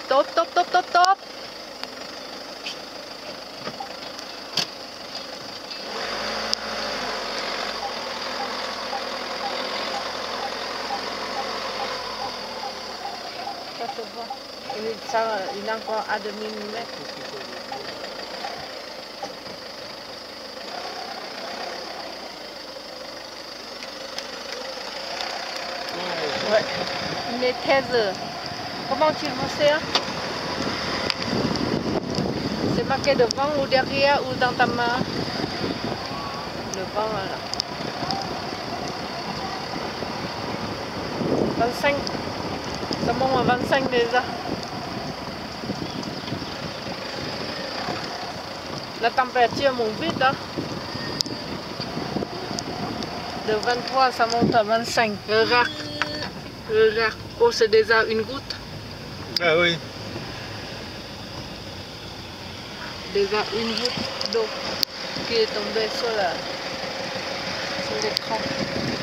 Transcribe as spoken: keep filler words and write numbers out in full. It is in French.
Top, top, top, top, top. Ça se voit. Il, ça, il est encore à deux millimètres. Ouais. Il est treize heures. Comment tu vois ça? C'est marqué devant ou derrière ou dans ta main? Devant, là. vingt-cinq. Ça monte à vingt-cinq déjà. La température monte vite, hein? De vingt-trois, ça monte à vingt-cinq. Regarde. Regarde. Oh, c'est déjà une goutte. Ah oui. Déjà une goutte d'eau qui est tombée sur la- sur l'écran.